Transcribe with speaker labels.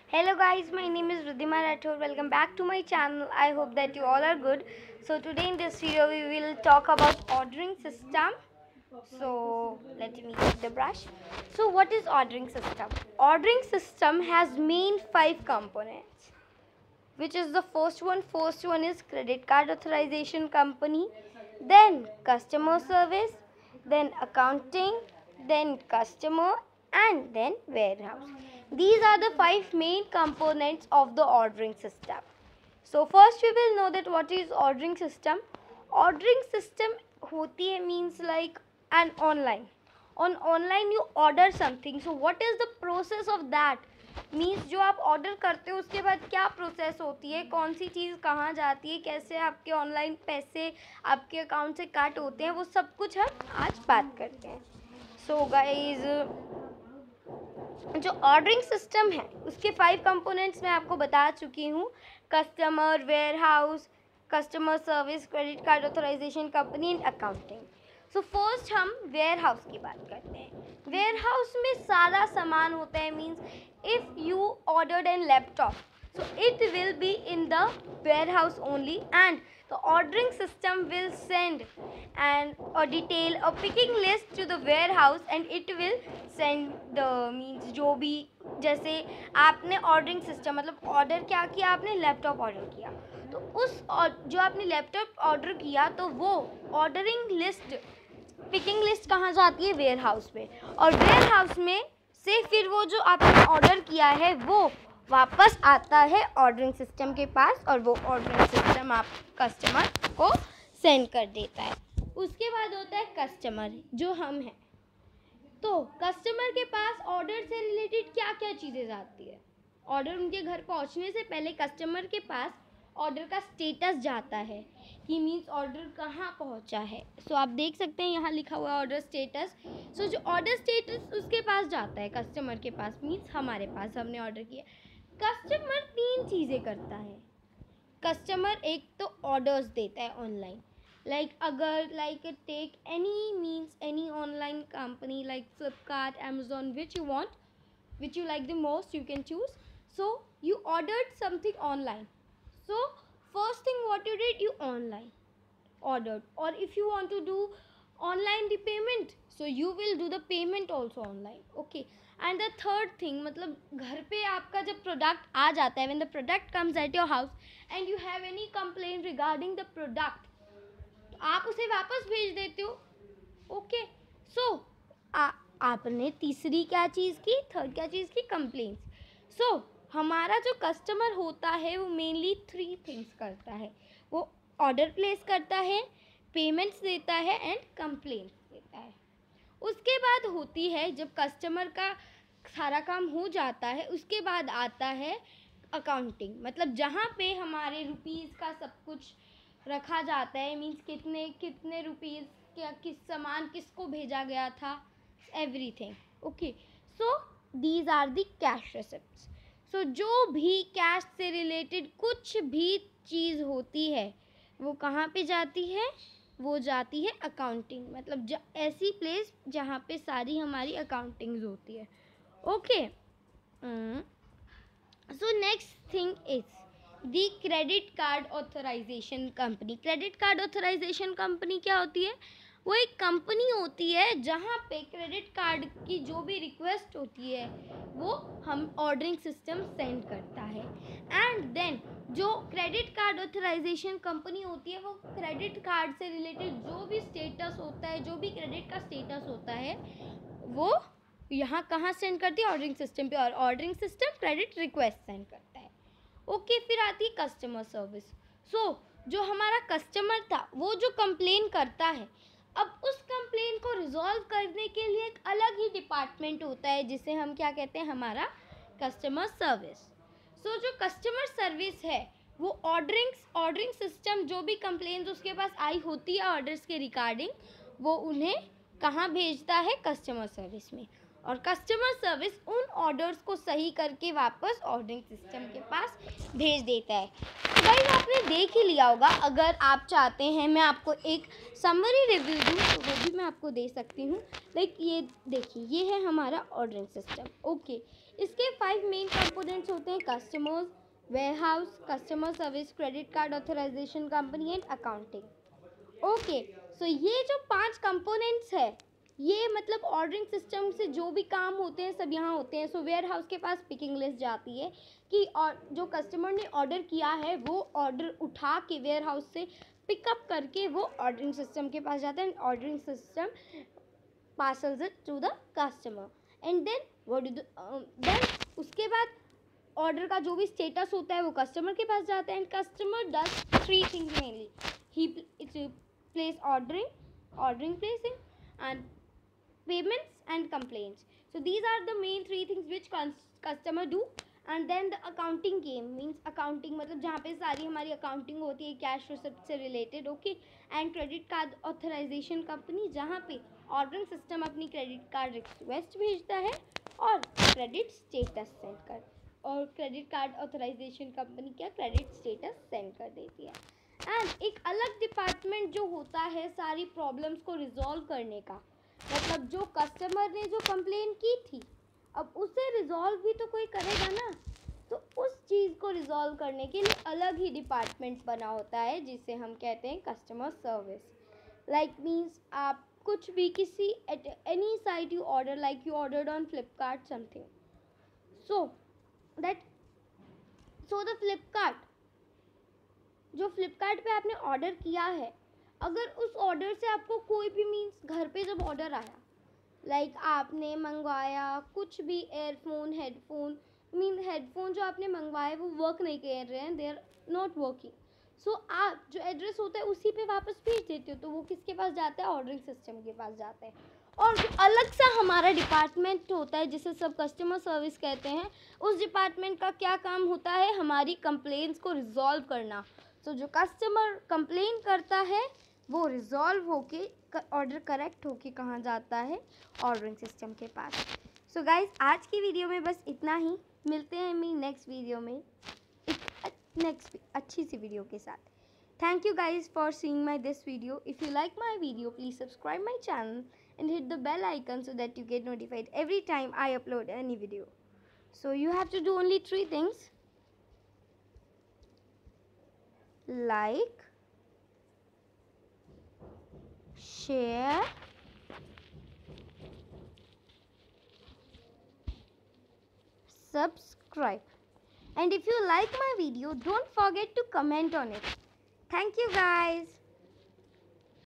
Speaker 1: Hello guys, my name is Ridhima Rathod. Welcome back to my channel. I hope that you all are good. So today in this video we will talk about ordering system. So let me get the brush. So what is ordering system? Ordering system has main 5 components. Which is the first one? First one is credit card authorization company, then customer service, then accounting, then customer, and then warehouse. These are the 5 main components of the ordering system. So first we will know that what is ordering system. Ordering system hoti hai means like an online. On online you order something. So what is the process of that? Means जो आप order करते हो उसके बाद क्या process होती है, कौन सी चीज़ कहाँ जाती है, कैसे आपके ऑनलाइन पैसे आपके अकाउंट से कट होते हैं, वो सब कुछ हम आज बात करते हैं. सो गाइज जो ऑर्डरिंग सिस्टम है उसके 5 कंपोनेंट्स मैं आपको बता चुकी हूँ. Customer, warehouse, customer service, credit card authorisation company and accounting. So first हम वेयर हाउस की बात करते हैं. वेयर हाउस में सारा सामान होता है. Means if you ordered an laptop, so it will be in the warehouse only, and the ordering system will send a detail, a picking list to the warehouse, and it will send the means जो भी, जैसे आपने ordering system मतलब order क्या किया, आपने laptop order किया, तो उस जो आपने लैपटॉप ऑर्डर किया तो वो ऑर्डरिंग लिस्ट, पिकिंग लिस्ट कहाँ जाती है? वेयर हाउस में. और वेयर हाउस में से फिर वो जो आपने ऑर्डर किया है वो वापस आता है ऑर्डरिंग सिस्टम के पास, और वो ऑर्डरिंग सिस्टम आप कस्टमर को सेंड कर देता है. उसके बाद होता है कस्टमर, जो हम हैं. तो कस्टमर के पास ऑर्डर से रिलेटेड क्या क्या चीज़ें जाती है. ऑर्डर उनके घर पहुंचने से पहले कस्टमर के पास ऑर्डर का स्टेटस जाता है कि मीन्स ऑर्डर कहाँ पहुंचा है. सो आप देख सकते हैं यहाँ लिखा हुआ है ऑर्डर स्टेटस. सो जो ऑर्डर स्टेटस उसके पास जाता है, कस्टमर के पास, मीन्स हमारे पास, हमने ऑर्डर किया. कस्टमर 3 चीज़ें करता है. कस्टमर एक तो ऑर्डर्स देता है online, like take any means any online company like Flipkart, Amazon, which you like the most, you can choose. So you ordered something online. So first thing what you did, you online ordered. Or if you want to do online the payment, so you will do the payment also online. Okay. And the third thing, मतलब घर पे आपका जब product आ जाता है, when the product comes at your house and you have any complaint regarding the product, तो आप उसे वापस भेज देते हो. ओके. सो आपने तीसरी क्या चीज़ की, थर्ड क्या चीज़ की, कंप्लेंट्स. सो हमारा जो कस्टमर होता है वो मेनली 3 थिंग्स करता है. वो ऑर्डर प्लेस करता है, पेमेंट्स देता है एंड कंप्लेंट्स देता है. उसके बाद होती है, जब कस्टमर का सारा काम हो जाता है उसके बाद आता है अकाउंटिंग. मतलब जहाँ पे हमारे रुपीज़ का सब कुछ रखा जाता है. मीन्स कितने कितने रुपीज़, क्या किस सामान किसको भेजा गया था, everything. Okay. So these are the cash receipts. So जो भी कैश से रिलेटेड कुछ भी चीज़ होती है वो कहाँ पे जाती है? वो जाती है अकाउंटिंग. मतलब ऐसी प्लेस जहाँ पे सारी हमारी अकाउंटिंग्स होती है. Okay. So next thing is the credit card authorisation company. Credit card authorisation company क्या होती है? वो एक कंपनी होती है जहाँ पे क्रेडिट कार्ड की जो भी रिक्वेस्ट होती है वो हम ऑर्डरिंग सिस्टम सेंड करता है. एंड देन जो क्रेडिट कार्ड ऑथराइजेशन कंपनी होती है वो क्रेडिट कार्ड से रिलेटेड जो भी स्टेटस होता है, जो भी क्रेडिट का स्टेटस होता है, वो यहाँ कहाँ सेंड करती है? ऑर्डरिंग सिस्टम पे. और ordering system credit request send करता है. ओके. फिर आती है कस्टमर सर्विस. सो जो हमारा कस्टमर था वो जो कंप्लेन करता है, अब उस कंप्लेन को रिजॉल्व करने के लिए एक अलग ही डिपार्टमेंट होता है जिसे हम क्या कहते हैं? हमारा कस्टमर सर्विस. सो जो कस्टमर सर्विस है वो ऑर्डरिंग सिस्टम जो भी कंप्लेंट उसके पास आई होती है ऑर्डर्स के रिगार्डिंग, वो उन्हें कहाँ भेजता है? कस्टमर सर्विस में. और कस्टमर सर्विस उन ऑर्डर्स को सही करके वापस ऑर्डरिंग सिस्टम के पास भेज देता है. तो गाइस आपने देख ही लिया होगा. अगर आप चाहते हैं मैं आपको एक समरी रिव्यू दूँ तो वो भी मैं आपको दे सकती हूँ. लाइक ये देखिए, ये है हमारा ऑर्डरिंग सिस्टम. ओके. इसके 5 मेन कंपोनेंट्स होते हैं: customers, warehouse, customer service, credit card authorisation company and accounting. Okay, so ये जो 5 कंपोनेंट्स है, ये मतलब ऑर्डरिंग सिस्टम से जो भी काम होते हैं सब यहाँ होते हैं। सो वेयर हाउस के पास पिकिंग लिस्ट जाती है कि और जो कस्टमर ने ऑर्डर किया है वो ऑर्डर उठा के वेयर हाउस से पिकअप करके वो ऑर्डरिंग सिस्टम के पास जाता है, and ordering system parcels it to the customer. And then what do then उसके बाद ऑर्डर का जो भी स्टेटस होता है वो कस्टमर के पास जाता है, and customer does 3 things mainly. He place ordering placing, and payments and complaints. So these are the main 3 things which customer do. And then the accounting game means accounting मतलब जहाँ पे सारी हमारी accounting होती है कैश रिसिप्ट से related. Okay, and credit card authorisation company जहाँ पे ऑर्डरिंग सिस्टम अपनी क्रेडिट कार्ड रिक्वेस्ट भेजता है और क्रेडिट स्टेटस सेंड कर, और क्रेडिट कार्ड ऑथराइजेशन कंपनी क्या क्रेडिट स्टेटस सेंड कर देती है। एंड एक अलग डिपार्टमेंट जो होता है सारी प्रॉब्लम्स को रिजॉल्व करने का, मतलब जो कस्टमर ने जो कंप्लेन की थी अब उसे रिजॉल्व भी तो कोई करेगा ना, तो उस चीज़ को रिजॉल्व करने के लिए अलग ही डिपार्टमेंट बना होता है जिसे हम कहते हैं कस्टमर सर्विस। लाइक मीन्स आप कुछ भी किसी at any site you order, like you ordered on Flipkart something, so the Flipkart, जो फ्लिपकार्ट पे आपने ऑर्डर किया है, अगर उस ऑर्डर से आपको कोई भी मीन्स घर पे जब ऑर्डर आया, लाइक आपने मंगवाया कुछ भी एयरफोन हेडफोन, हेडफोन जो आपने मंगवाए वो वर्क नहीं कर रहे हैं, they are not working, so आप जो एड्रेस होता है उसी पे वापस भेज देते हो, तो वो किसके पास जाता है, ऑर्डरिंग सिस्टम के पास जाता है। और जो अलग सा हमारा डिपार्टमेंट होता है जिसे सब कस्टमर सर्विस कहते हैं, उस डिपार्टमेंट का क्या काम होता है, हमारी कंप्लेंट्स को रिजॉल्व करना। तो जो कस्टमर कंप्लेन करता है वो रिजॉल्व होके ऑर्डर करेक्ट होके कहाँ जाता है, ऑर्डरिंग सिस्टम के पास। सो गाइज आज की वीडियो में बस इतना ही, मिलते हैं मैं नेक्स्ट वीडियो में एक नेक्स्ट अच्छी सी वीडियो के साथ। Thank you guys for seeing my this video. If you like my video please subscribe my channel and hit the bell icon so that you get notified every time I upload any video. So you have to do only 3 things: like, share, subscribe. And if you like my video, don't forget to comment on it. Thank you guys.